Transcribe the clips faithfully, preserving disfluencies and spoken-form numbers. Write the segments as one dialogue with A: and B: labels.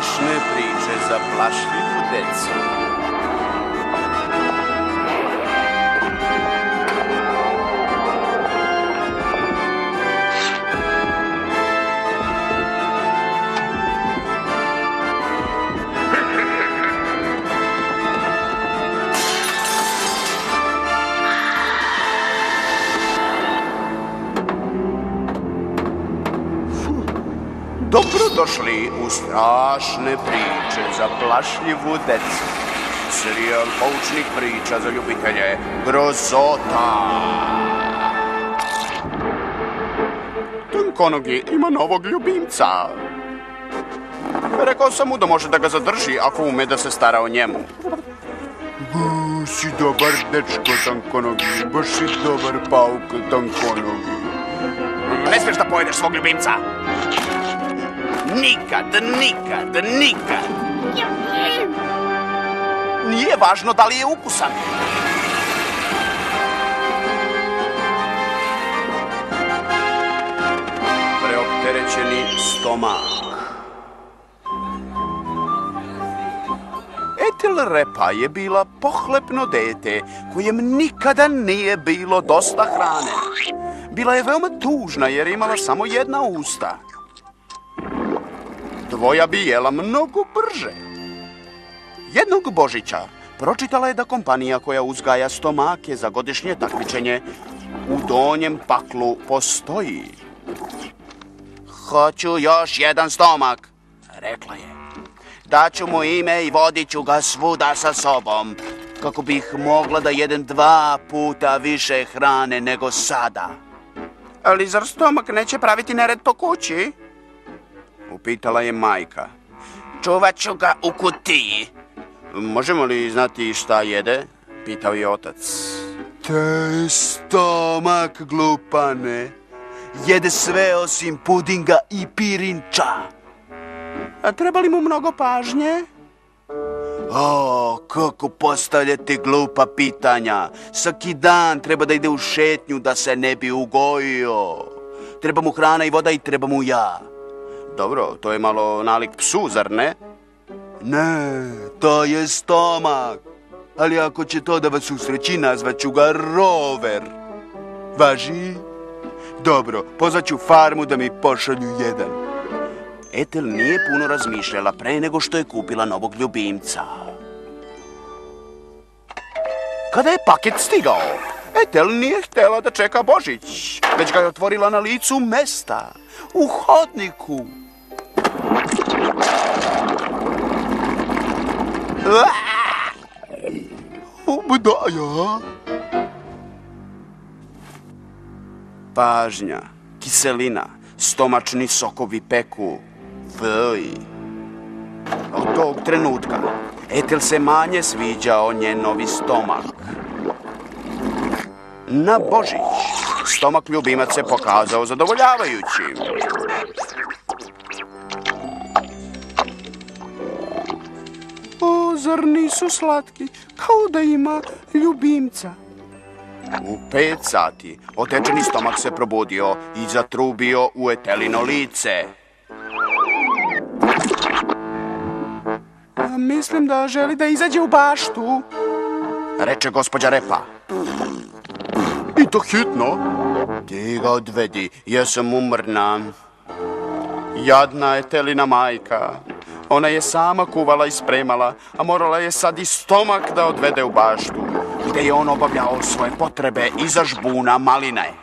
A: strašne priče za plašljivu decu. Dobrodošli u strašne priče za plašljivu decu. Serijal poučnih priča za ljubitelje grozota. Tankonogi ima novog ljubimca. Rekao sam mu da može da ga zadrži ako ume da se stara o njemu. Bu, si dobar dečko, Tankonogi. Baš si dobar pauk, Tankonogi. Ne smiješ da pojedeš svog ljubimca. Nikad, nikad, nikad. Nije važno da li je ukusan. Preopterećeni stomak. Ethel Repa je bila pohlepno dete kojem nikada nije bilo dosta hrane. Bila je veoma tužna jer je imala samo jedna usta. Tvoja bi jela mnogo brže. Jednog Božića pročitala je da kompanija koja uzgaja stomake za godišnje takmičenje u donjem paklu postoji. Hoću još jedan stomak, rekla je. Daću mu ime i vodit ću ga svuda sa sobom, kako bih mogla da jedem dva puta više hrane nego sada. Ali zar stomak neće praviti nered po kući? Upitala je majka. Čuvat ću ga u kutiji. Možemo li znati šta jede? Pitao je otac. Taj stomak, glupane. Jede sve osim pudinga i pirinča. A treba li mu mnogo pažnje? O, kako postavljate glupa pitanja. Svaki dan treba da ide u šetnju da se ne bi ugojio. Treba mu hrana i voda i treba mu ja. Dobro, to je malo nalik psu, zar ne? Ne, to je stomak. Ali ako će to da vas usreći, nazvaću ga Rover. Važi? Dobro, pozvaću farmu da mi pošalju jedan. Ethel nije puno razmišljala pre nego što je kupila novog ljubimca. Kada je paket stigao, Ethel nije htjela da čeka Božić, već ga je otvorila na licu mesta, u hodniku. Obdaja. Pažnja, kiselina, stomačni sokovi peku. Vj. Od tog trenutka Ethel se manje sviđao njen novi stomak. Na Božić stomak ljubimac se pokazao zadovoljavajućim. O, zar nisu slatki, kao da ima ljubimca. U pet sati otečeni stomak se probudio i zatrubio u Ethelino lice. Mislim da želi da izađe u baštu, reče gospođa Repa. I to hitno. Ti ga odvedi, ja sam umrna. Jadna Ethelina majka. Ona je sama kuvala i spremala, a morala je sad i stomak da odvede u baštu, gde je on obavljao svoje potrebe iza žbuna maline.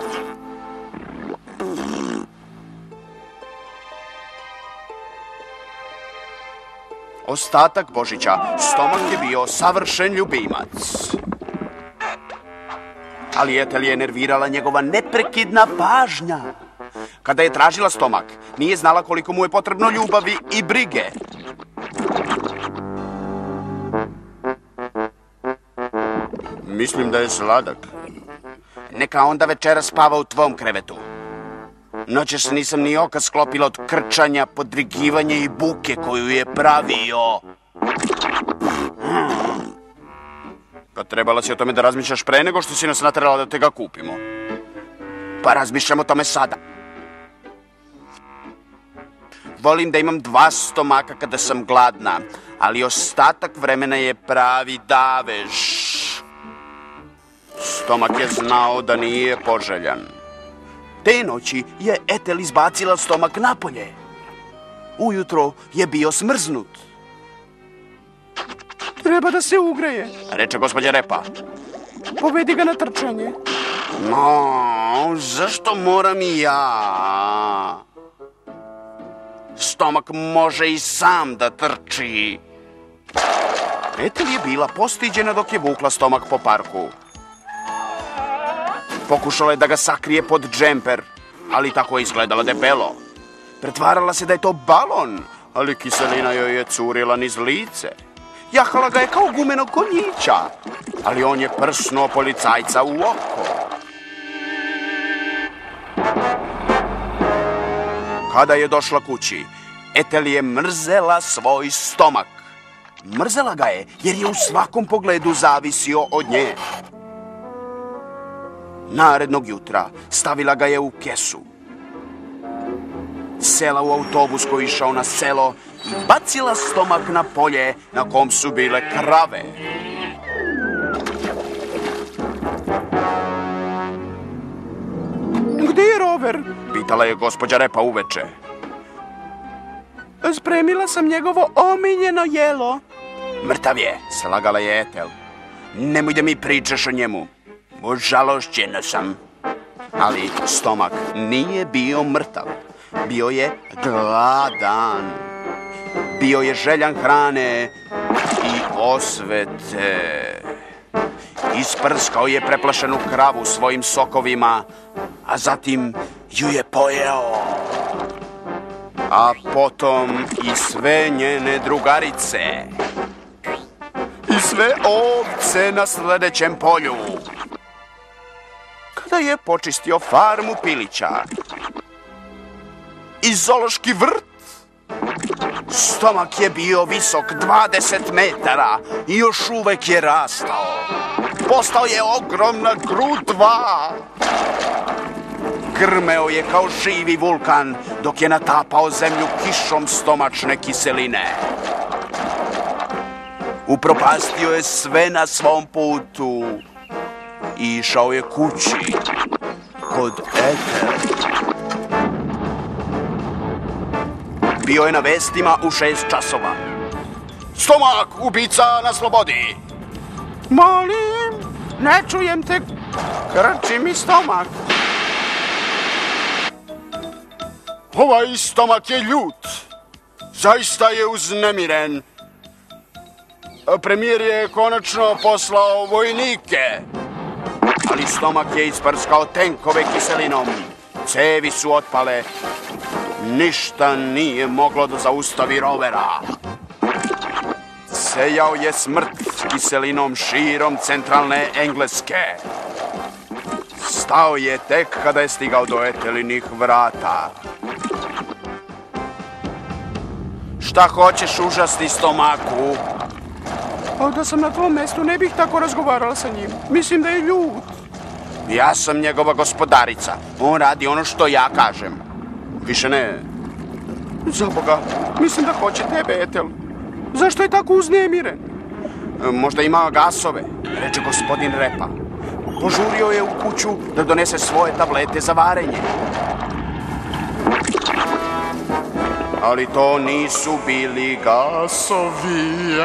A: Ostatak Božića stomak je bio savršen ljubimac. Ali Ethel je nervirala njegova neprekidna pažnja. Kada je tražila stomak, nije znala koliko mu je potrebno ljubavi i brige. Mislim da je sladak. Neka onda večeras spava u tvom krevetu. Noćas nisam ni oka sklopila od krčanja, podrigivanja i buke koju je pravio. Pa trebala si o tome da razmišljaš pre nego što si nas naterala da te ga kupimo. Pa razmišljam o tome sada. Volim da imam dva stomaka kada sam gladna, ali ostatak vremena je pravi davež. Stomak je znao da nije poželjan. Te noći je Etel izbacila stomak napolje. Ujutro je bio smrznut.
B: Treba da se ugreje.
A: Reče gospođa Repa.
B: Povedi ga na trčanje.
A: No, zašto moram i ja? Stomak može i sam da trči. Etel je bila postiđena dok je vukla stomak po parku. Pokušala je da ga sakrije pod džemper, ali tako je izgledala debelo. Pretvarala se da je to balon, ali kiselina joj je curila niz lice. Jahala ga je kao gumenog konjića, ali on je prsnuo policajca u oko. Kada je došla kući, Etel je mrzela svoj stomak. Mrzela ga je jer je u svakom pogledu zavisio od nje. Narednog jutra stavila ga je u kesu. Sela u autobus koji išao na selo i bacila stomak na polje na kom su bile krave.
B: Gde je rover?
A: Pitala je gospođa Repa uveče.
B: Spremila sam njegovo omiljeno jelo.
A: Mrtav je, slagala je Etel. Nemoj da mi pričaš o njemu. Užalošćena sam. Ali stomak nije bio mrtav. Bio je gladan. Bio je željan hrane i osvete. Isprskao je preplašenu kravu svojim sokovima, a zatim ju je pojeo. A potom i sve njene drugarice. I sve ovce na sledećem polju. Kada je počistio farmu pilića i zoološki vrt, stomak je bio visok dvadeset metara i još uvek je rastao. Postao je ogromna grudva. Grmeo je kao živi vulkan dok je natapao zemlju kišom stomačne kiseline. Upropastio je sve na svom putu i išao je kući kod Etel. Bio je na vestima u šest časova. Stomak, ubica na slobodi!
B: Molim, ne čujem te, krči mi stomak.
A: Ovaj stomak je ljut. Zaista je uznemiren. Premijer je konačno poslao vojnike. Ali stomak je isprskao tenkove kiselinom. Cevi su otpale. Ništa nije moglo da zaustavi rovera. Sejao je smrt kiselinom širom centralne Engleske. Stao je tek kada je stigao do Etelinih vrata. Šta hoćeš, užasni stomaku?
B: O, da sam na tvom mestu, ne bih tako razgovarala sa njim. Mislim da je ljut.
A: Ja sam njegova gospodarica. On radi ono što ja kažem. Više ne.
B: Za Boga, mislim da hoće tebe, Etel. Zašto je tako uznemiren?
A: Možda ima gasove, reče gospodin Repa. Požurio je u kuću da donese svoje tablete za varenje. Ali to nisu bili gasovi.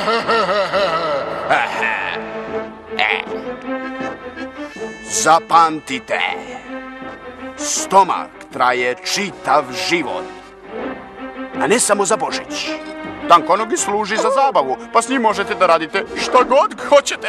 A: Zapamtite, stomak traje čitav život, a ne samo za Božić. Tankonogi služi za zabavu, pa s njim možete da radite šta god hoćete.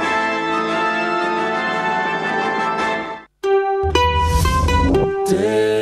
C: Day.